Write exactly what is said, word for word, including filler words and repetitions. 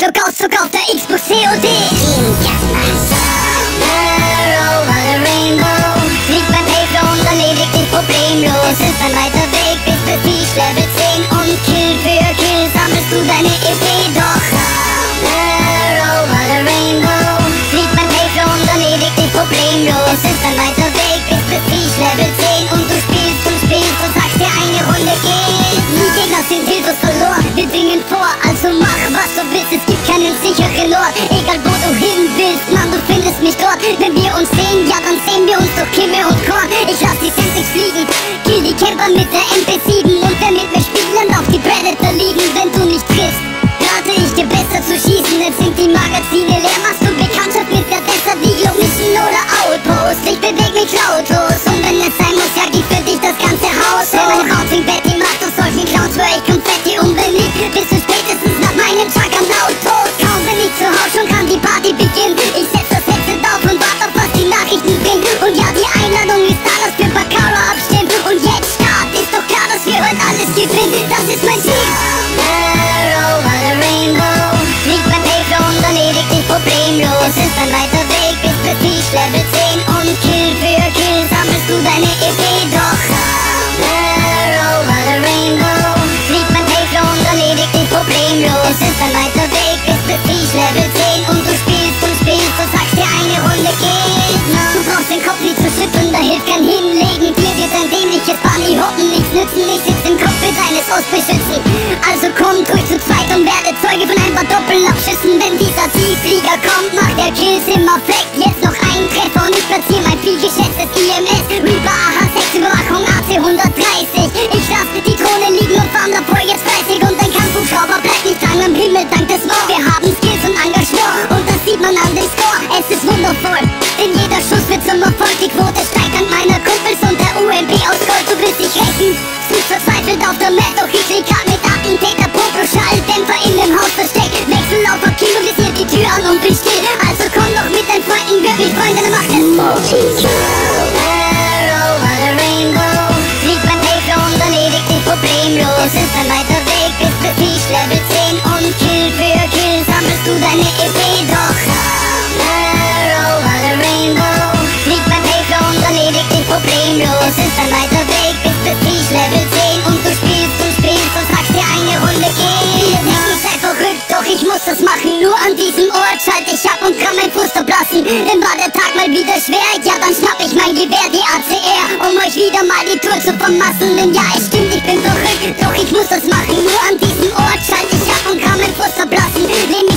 Auszug auf der Xbox C O D. Over the rainbow, fliegt beim Payflow und erledigt dich problemlos. Es ist ein weiter Weg bis Prestige Level zehn und Kill für Kill sammelst du deine E P. Doch over the rainbow, fliegt beim Payflow und erledigt dich problemlos. Es ist ein weiter Weg bis Prestige Level zehn und du spielst und spielst und sagst dir, eine Runde geht. Die Gegner sind hilflos verloren, wir dringen vor, also mach was du willst, es gibt keinen sicheren Ort. Egal wo du hin willst, Mann, du findest mich dort. Wenn wir uns sehen, ja dann sehen wir uns durch Kimme und Korn. Ich lass die Sensix fliegen, kill die Camper mit der M P sieben. Und wer mit mir spielt, lernt auch die Predator lieben. Wenn du nicht triffst, rate ich dir besser zu schießen. Jetzt sind die Magazine leer, machst du Bekanntschaft mit der Desert Eagle Mission oder Outpost. Ich beweg mich lautlos und wenn es sein muss, jag ich für dich das ganze Haus. Wenn mein Routing Betty macht aus solchen Clowns, schwör ich Konfetti und wenn nicht, bist du spätestens nach meinem Juggernaut tot. Kaum bin ich zu Hause, schon kann die Party beginnen. Ich setz das Headset auf und warte auf, was die Nachrichten bringen. Und ja, die Einladung ist da, dass wir Baccarat abstimmen. Und jetzt Start, ist doch klar, dass wir heute alles gewinnen. Das ist mein Ziel. Over the rainbow, fliegt beim Payflow und erledigt dich problemlos. Es ist ein weiter Weg bis Prestige Level zehn und Kill für Kill sammelst du deine E P. Doch over the rainbow, fliegt beim Payflow und erledigt dich problemlos. Es ist ein weiter Weg bis Prestige Level zehn und du spielst und spielst und sagst dir, eine Runde geht noch. Du brauchst den Kopf nicht zu schütteln, da hilft kein Hinlegen. Dir wird ein dämliches Bunny hoppen nichts nützen. Ich sitz im Cockpit eines Ostbeschützen. Also komm durch zu zweit und werde Zeuge von ein paar Doppelabschüssen. Wenn dieser Tiefflieger kommt, macht der Kills immer weg. Jetzt noch ein Treffer und ich platziere mein vielgeschätztes I M S. Reaper A H sechs, Überwachung A C hundertdreißig. Ich lass die Drohne liegen und fahren davor jetzt fleißig. Und ein Kampfhubschrauber bleibt nicht lang am Himmel dank des War. Wir haben Skills und Engagement und das sieht man an dem Score. Es ist wundervoll, denn jeder Schuss wird zum Erfolg. Die Quote steigt dank meiner Kumpels und der U M P aus Gold. Du willst dich rächen, du verzweifelt auf der Map. Doch ich lieg grad mit Attentäter, Popo, Schalldämpfer in dem Haus versteckt. Wechsel auf auf Kino, visiert die Tür an und bin still. Also komm doch mit deinen Freunden, wirklich Freunde, dann macht es over the rainbow, fliegt beim Payflow und erledigt dich problemlos. Es ist ein weiter Weg bis Prestige Level zehn und Kill für Kill sammelst du deine E P. Doch over the rainbow, fliegt beim Payflow und erledigt dich problemlos. Es ist ein weiter Weg bis Prestige Level zehn und du spielst und spielst und sagst dir, eine Runde geht. Ich sei verrückt, doch ich muss das machen. Nur an diesem Ort schalte ich ab und kann mein Frust ablassen. Denn war der Tag mal wieder schwer, ja dann schnapp ich mein Gewehr, die A C R, um euch wieder mal die Tour zu vermassen. Denn ja, es stimmt, ich bin verrückt, doch ich muss das machen. Nur an diesem Ort schalte ich ab und kann mein Frust ablassen. Nehm